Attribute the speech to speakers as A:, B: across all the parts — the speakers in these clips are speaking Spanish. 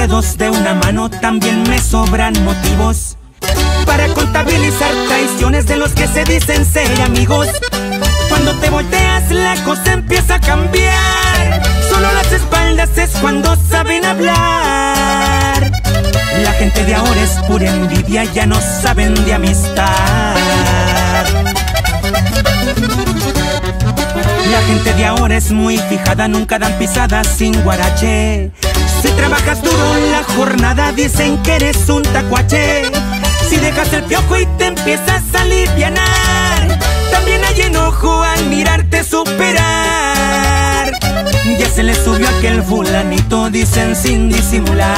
A: dedos de una mano, también me sobran motivos para contabilizar traiciones de los que se dicen ser amigos. Cuando te volteas la cosa empieza a cambiar, solo las espaldas es cuando saben hablar. La gente de ahora es pura envidia, ya no saben de amistad. La gente de ahora es muy fijada, nunca dan pisadas sin guarache. Si trabajas duro la jornada dicen que eres un tacuache. Si dejas el piojo y te empiezas a alivianar, también hay enojo al mirarte superar. Ya se le subió aquel fulanito, dicen sin disimular.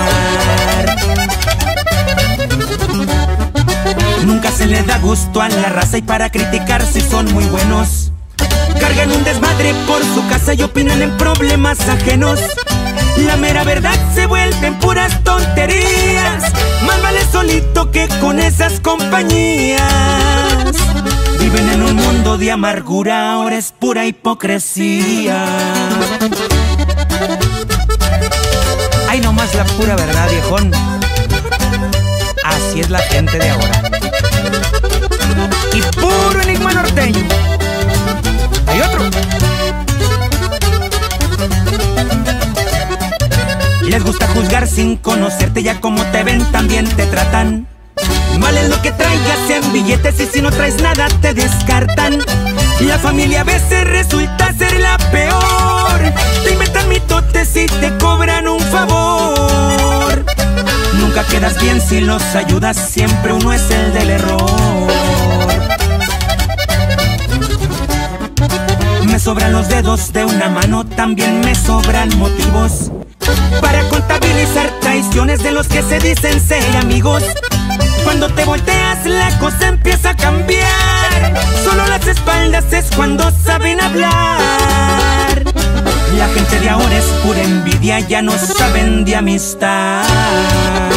A: Nunca se le da gusto a la raza y para criticar si son muy buenos cargan un desmadre por su casa y opinan en problemas ajenos. La mera verdad se vuelven puras tonterías, más vale solito que con esas compañías. Viven en un mundo de amargura, ahora es pura hipocresía. Ay, nomás la pura verdad, viejón. Así es la gente de ahora. Y puro enigma norteño. Hay otro. Les gusta juzgar sin conocerte, ya como te ven también te tratan. Vale lo que traigas en billetes y si no traes nada te descartan. La familia a veces resulta ser la peor, te inventan mitotes y te cobran un favor. Nunca quedas bien si los ayudas, siempre uno es el del error. Me sobran los dedos de una mano, también me sobran motivos para contabilizar traiciones de los que se dicen ser amigos. Cuando te volteas la cosa empieza a cambiar, solo las espaldas es cuando saben hablar. La gente de ahora es pura envidia, ya no saben de amistad.